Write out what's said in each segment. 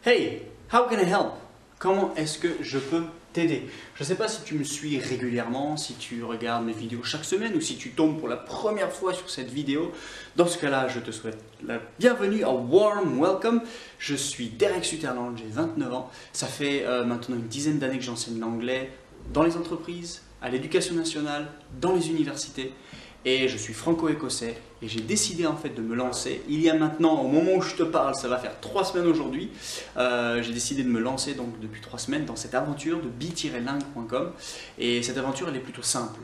Hey, how can I help? Comment est-ce que je peux t'aider? Je ne sais pas si tu me suis régulièrement, si tu regardes mes vidéos chaque semaine ou si tu tombes pour la première fois sur cette vidéo. Dans ce cas-là, je te souhaite la bienvenue, a warm welcome. Je suis Derek Sutherland, j'ai 29 ans. Ça fait maintenant une dizaine d'années que j'enseigne l'anglais dans les entreprises, à l'éducation nationale, dans les universités. Et je suis franco-écossais et j'ai décidé en fait de me lancer. Il y a maintenant, au moment où je te parle, ça va faire 3 semaines aujourd'hui, j'ai décidé de me lancer donc depuis 3 semaines dans cette aventure de bi-lingue.com. Et cette aventure elle est plutôt simple.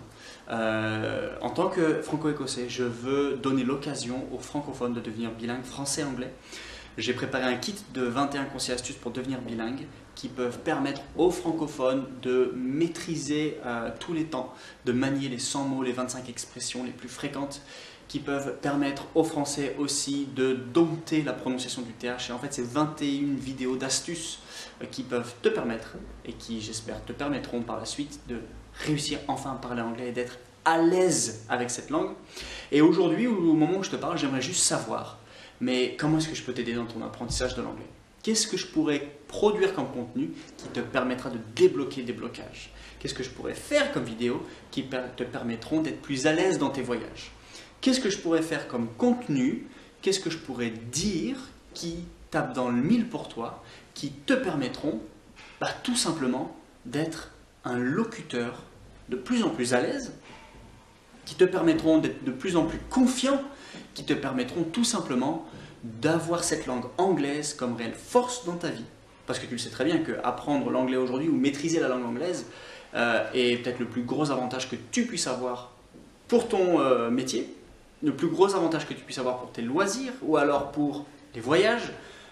En tant que franco-écossais, je veux donner l'occasion aux francophones de devenir bilingues français-anglais. J'ai préparé un kit de 21 conseils et astuces pour devenir bilingue qui peuvent permettre aux francophones de maîtriser tous les temps, de manier les 100 mots, les 25 expressions les plus fréquentes, qui peuvent permettre aux Français aussi de dompter la prononciation du TH. Et en fait, c'est 21 vidéos d'astuces qui peuvent te permettre, et qui j'espère te permettront par la suite, de réussir enfin à parler anglais et d'être à l'aise avec cette langue. Et aujourd'hui, au moment où je te parle, j'aimerais juste savoir, mais comment est-ce que je peux t'aider dans ton apprentissage de l'anglais? Qu'est-ce que je pourrais produire comme contenu qui te permettra de débloquer des blocages? Qu'est-ce que je pourrais faire comme vidéo qui te permettront d'être plus à l'aise dans tes voyages? Qu'est-ce que je pourrais faire comme contenu? Qu'est-ce que je pourrais dire qui tape dans le mille pour toi, qui te permettront tout simplement d'être un locuteur de plus en plus à l'aise, qui te permettront d'être de plus en plus confiant, qui te permettront tout simplement d'avoir cette langue anglaise comme réelle force dans ta vie. Parce que tu le sais très bien qu'apprendre l'anglais aujourd'hui ou maîtriser la langue anglaise est peut-être le plus gros avantage que tu puisses avoir pour ton métier, le plus gros avantage que tu puisses avoir pour tes loisirs ou alors pour les voyages.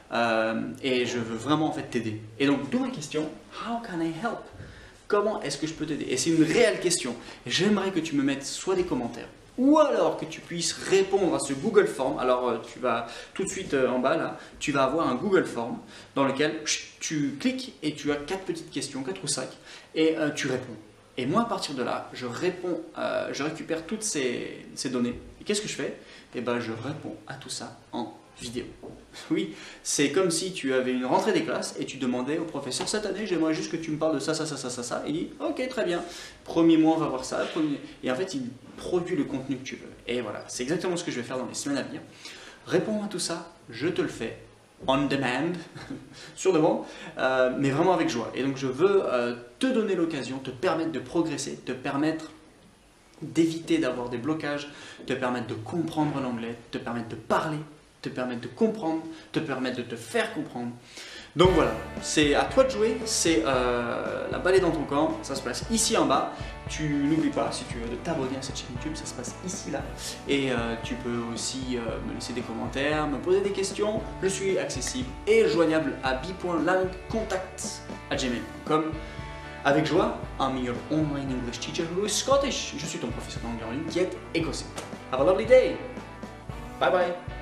Et je veux vraiment en fait t'aider. Et donc d'où ma question, how can I help? Comment est-ce que je peux t'aider? Et c'est une réelle question. J'aimerais que tu me mettes soit des commentaires, ou alors que tu puisses répondre à ce Google Form. Alors tu vas tout de suite en bas là, tu vas avoir un Google Form dans lequel tu cliques et tu as 4 petites questions, 4 ou 5, et tu réponds. Et moi à partir de là, je réponds, je récupère toutes ces données. Et qu'est-ce que je fais? Eh ben je réponds à tout ça en vidéo. Oui, c'est comme si tu avais une rentrée des classes et tu demandais au professeur, cette année j'aimerais juste que tu me parles de ça, ça, ça, ça, ça, ça. Il dit, ok, très bien, premier mois on va voir ça, et en fait il produit le contenu que tu veux. Et voilà, c'est exactement ce que je vais faire dans les semaines à venir. Réponds à tout ça, je te le fais, on demand, sur demande, mais vraiment avec joie. Et donc je veux te donner l'occasion, te permettre de progresser, te permettre d'éviter d'avoir des blocages, te permettre de comprendre l'anglais, te permettre de parler, te permettre de comprendre, te permettre de te faire comprendre. Donc voilà, c'est à toi de jouer, c'est la balle est dans ton camp, ça se passe ici en bas. Tu n'oublies pas, si tu veux, de t'abonner à cette chaîne YouTube, ça se passe ici là. Et tu peux aussi me laisser des commentaires, me poser des questions. Je suis accessible et joignable à bi.languecontact@gmail.com. Avec joie, I'm your online English teacher who is Scottish. Je suis ton professeur d'anglais en ligne qui est écossais. Have a lovely day. Bye bye.